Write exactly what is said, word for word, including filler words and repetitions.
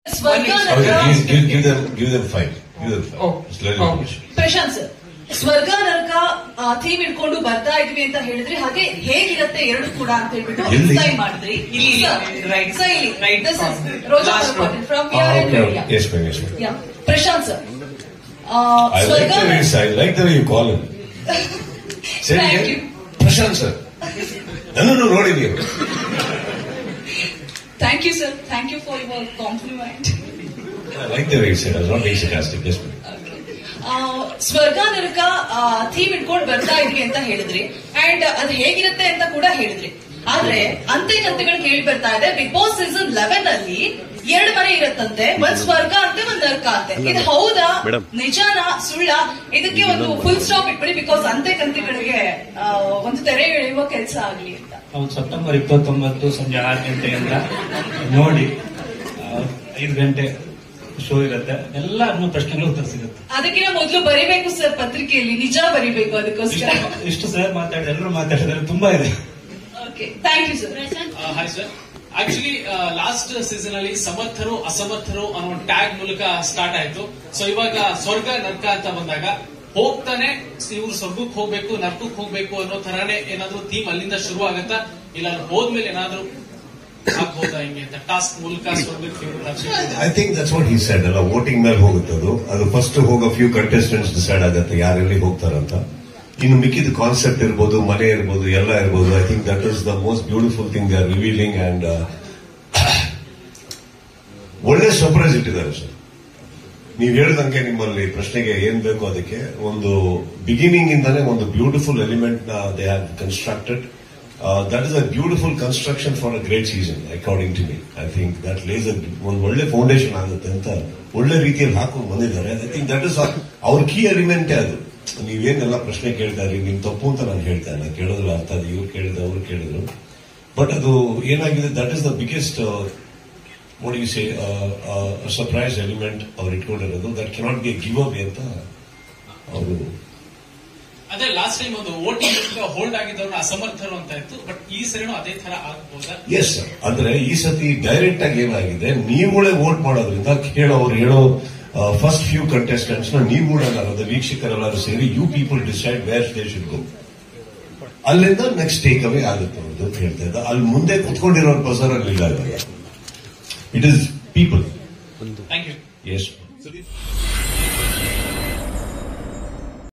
Okay, give, give them, give them five. Give them five. Oh. Oh. Prashanth sir, ಸ್ವರ್ಗ ನರಕ theme ಇಟ್ಕೊಂಡು ಬರ್ತಾ ಇದ್ವಿ ಅಂತ ಹೇಳಿದ್ರಿ, ಹಾಗೆ ಹೇಗಿರುತ್ತೆ ಎರಡು ಕೂಡ ಅಂತ ಹೇಳ್ಬಿಟ್ಟು ಎಕ್ಸ್ಪ್ಲೈನ್ ಮಾಡಿದ್ರಿ. Prashanth sir, I like the way I like the way you call him. Say it again. Prashant sir. ನನ್ನನ್ನು ನೋಡಿ ನೀವು. Thank you, sir. Thank you for your compliment. I like the way you said. I was not being sarcastic. Yes, ma'am. ಸ್ವರ್ಗ ನರಕ theme ಇಟ್ಕೊಂಡು ಬರ್ತಾ ಇದ್ವಿ ಅಂತ ಹೇಳಿದ್ರಿ, ಅಂಡ್ ಅದು ಹೇಗಿರುತ್ತೆ ಅಂತ ಕೂಡ ಹೇಳಿದ್ರಿ. ಆದ್ರೆ ಅಂತೆ ಕಂತೆಗಳು ಕೇಳಿ ಬರ್ತಾ ಇದೆ, ಬಿಗ್ ಬಾಸ್ ಸೀಸನ್ ಲೆವೆನ್ ಅಲ್ಲಿ ಎರಡು ಮನೆ ಇರತ್ತಂತೆ, ಒಂದ್ ಸ್ವರ್ಗ ಅಂತೆ, ಒಂದ್ ನರಕ ಅಂತೆ. ಇದು ಹೌದಾ, ನಿಜಾನ, ಸುಳ್ಳ? ಇದಕ್ಕೆ ಒಂದು ಫುಲ್ ಸ್ಟಾಪ್ ಇಟ್ಬಿಡಿ, ಬಿಕಾಸ್ ಅಂತೆ ಕಂತೆಗಳಿಗೆ ಒಂದು ತೆರೆ ಎಳೆಯುವ ಕೆಲಸ ಆಗ್ಲಿ ಅಂತ. ಹೌದು, ಸೆಪ್ಟೆಂಬರ್ ಇಪ್ಪತ್ತೊಂಬತ್ತು ಸಂಜೆ ಆರು ಗಂಟೆಯಿಂದ ನೋಡಿ ಐದು ಗಂಟೆ ಶೋ ಇರುತ್ತೆ. ಎಲ್ಲ ಪ್ರಶ್ನೆಗಳು ಉತ್ತರ ಸಿಗುತ್ತೆ. ಅದಕ್ಕಿಂತ ಮೊದಲು ಬರೀಬೇಕು ಸರ್ ಪತ್ರಿಕೆಯಲ್ಲಿ, ನಿಜ ಬರೀಬೇಕು. ಅದಕ್ಕೋಸ್ಕರ ಇಷ್ಟು ಸರ್ ಮಾತಾಡಿ ಎಲ್ಲರೂ ಮಾತಾಡಿದ್ರೆ ತುಂಬಾ ಇದೆ. Okay, thank you sir. Hi sir, actually last season ಅಲ್ಲಿ ಸಮರ್ಥರು ಅಸಮರ್ಥರು ಅನ್ನೋ ಟ್ಯಾಗ್ ಮೂಲಕ ಸ್ಟಾರ್ಟ್ ಆಯ್ತು. ಸೊ ಇವಾಗ ಸ್ವರ್ಗ ನರ್ಕ ಅಂತ ಬಂದಾಗ ಹೋಗ್ತಾನೆ ಇವ್ರು ಸ್ವರ್ಗಕ್ಕೆ ಹೋಗ್ಬೇಕು, ನರ್ಕಕ್ಕೆ ಹೋಗ್ಬೇಕು ಅನ್ನೋ ತರಾನೇ ಏನಾದ್ರು ಥೀಮ್ ಅಲ್ಲಿಂದ ಶುರು ಆಗತ್ತಾ, ಇಲ್ಲ ಹೋದ್ಮೇಲೆ ಏನಾದ್ರು ಆಗ್ಬೋದಾ ಹಿಂಗೆ ಅಂತ ಟಾಸ್ಕ್ ಮೂಲಕ ಸ್ವರ್ಗಕ್ಕೆ? I think that's what he said. ಅಲ್ಲ, ವೋಟಿಂಗ್ ಮೇಲೆ ಹೋಗುತ್ತೆ ಅದು. ಅದು ಫಸ್ಟ್ ಹೋಗೋ ಫ್ಯೂ ಕಂಟೆಸ್ಟೆಂಟ್ಸ್ ಡಿಸೈಡ್ ಆಗುತ್ತೆ ಯಾರೆಲ್ಲಿ ಹೋಗ್ತಾರಂತ. ಇನ್ನು ಮಿಕ್ಕಿದ ಕಾನ್ಸೆಪ್ಟ್ ಇರ್ಬೋದು, ಮನೆ ಇರ್ಬೋದು, ಎಲ್ಲ ಇರ್ಬೋದು. I think that is the most beautiful thing they are revealing. And ಒಳ್ಳೆ ಸರ್ಪ್ರೈಸ್ ಇಟ್ಟಿದ್ದಾರೆ ಸರ್. ನೀವು ಹೇಳಿದಂಗೆ ನಿಮ್ಮಲ್ಲಿ ಪ್ರಶ್ನೆಗೆ ಏನ್ ಬೇಕು ಅದಕ್ಕೆ ಒಂದು ಬಿಗಿನಿಂಗ್ ಇಂದಾನೆ ಒಂದು ಬ್ಯೂಟಿಫುಲ್ ಎಲಿಮೆಂಟ್ ನ they have constructed. That is a beautiful construction for a great season according to me. I think that lays ಒಂದು ಒಳ್ಳೆ ಫೌಂಡೇಶನ್ ಆಗುತ್ತೆ ಅಂತ ಒಳ್ಳೆ ರೀತಿಯಲ್ಲಿ ಹಾಕೊಂಡು ಬಂದಿದ್ದಾರೆ. ಐ ಥಿಂಕ್ ದಟ್ ಇಸ್ ಅವ್ರ ಕೀ ಎಲಿಮೆಂಟೇ ಅದು. ನೀವೇನೆಲ್ಲ ಪ್ರಶ್ನೆ ಕೇಳ್ತಾ ಇದ್ರಿ, ನಿಮ್ ತಪ್ಪು ಅಂತ ನಾನು ಹೇಳ್ತಾ ಇಲ್ಲ, ಕೇಳೋದ್ರ ಅರ್ಥ ಅದು. ಇವ್ರು ಕೇಳಿದ್ರು, ಅವ್ರು ಕೇಳಿದ್ರು. ಬಟ್ ಅದು ಏನಾಗಿದೆ, that is the biggest what you say surprise element ಅವ್ರು ಇಟ್ಕೊಂಡಿರೋದು. That cannot be give away ಅಂತ ಅವರು. ಅದೇ ಲಾಸ್ಟ್ ಟೈಮ್ ಒಂದು ವೋಟಿಂಗ್ ಹೋಲ್ಡ್ ಆಗಿದ್ದವ್ರು ಅಸಮರ್ಥರು ಅಂತ ಇತ್ತು, ಬಟ್ ಈ ಸರಿನೂ ಅದೇ ತರ ಆಗ್ಬೋದಾ? Yes sir. ಅಂದ್ರೆ ಈ ಸತಿ ಡೈರೆಕ್ಟ್ ಆಗಿ ಏನಾಗಿದೆ, ನೀವುಗಳೇ ವೋಟ್ ಮಾಡೋದ್ರಿಂದ ಕೇಳೋರು ಹೇಳೋ ಫಸ್ಟ್ ಫ್ಯೂ ಕಂಟೆಸ್ಟೆಂಟ್ಸ್ ನ ನೀವುಗಳೆಲ್ಲರೂ ವೀಕ್ಷಕರೆಲ್ಲರೂ ಸೇರಿ you people decide where they should go. ಅಲ್ಲಿಂದ ನೆಕ್ಸ್ಟ್ ಟೇಕ್ ಅವೇ ಆಗುತ್ತೆ ಅವ್ರದ್ದು ಅಂತ ಹೇಳ್ತಾ ಇದ್ದ. ಅಲ್ಲಿ ಮುಂದೆ ಕುತ್ಕೊಂಡಿರೋ ಬಜಾರ್ ಅಲ್ಲಿ ಇಲ್ಲ. It is people. Thank you. S.